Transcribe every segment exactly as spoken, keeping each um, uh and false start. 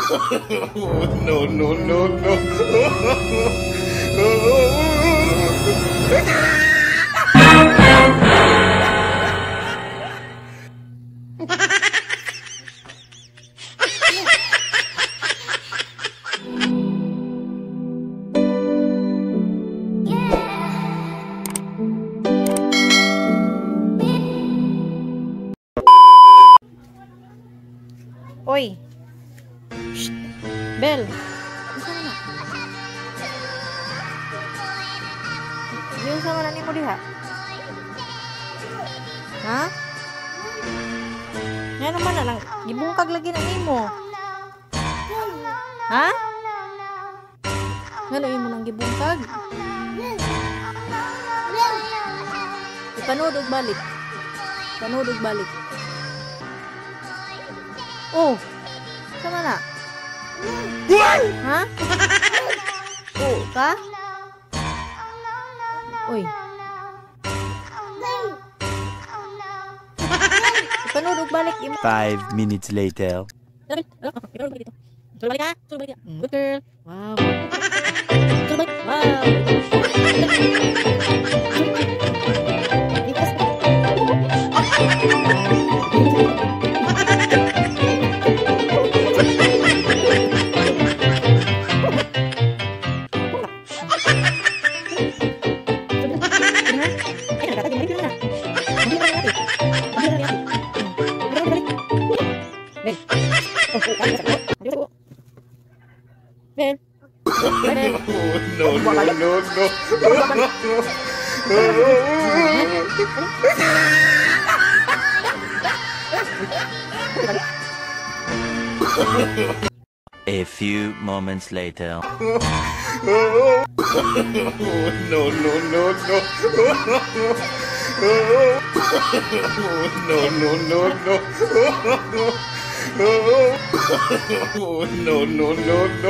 No, no, no, no. Oy. Shh. Bel. Isa na. Yung sama na ni mo diha. Ha? Yan naman na lang. Gibungkag lagi na nimo. Ha? Ngano imo nang gibungkag? Ipanood og balik. Panood og balik. Oh, sama na? Ha? Oh, ka? Uy. Panood og balik. Five minutes later. Suruh balik ha? Suruh balik ha? Good girl. Wow. Suruh balik. Wow. Ben. Ben. No, no, no, no. A few moments later. No, no, no, no. No, no, no, no. No, no, no, no.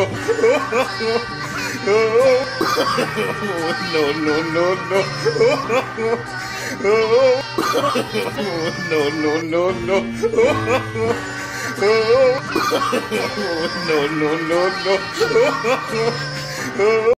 No, no, no, no. No, no, no, no. No, no, no, no.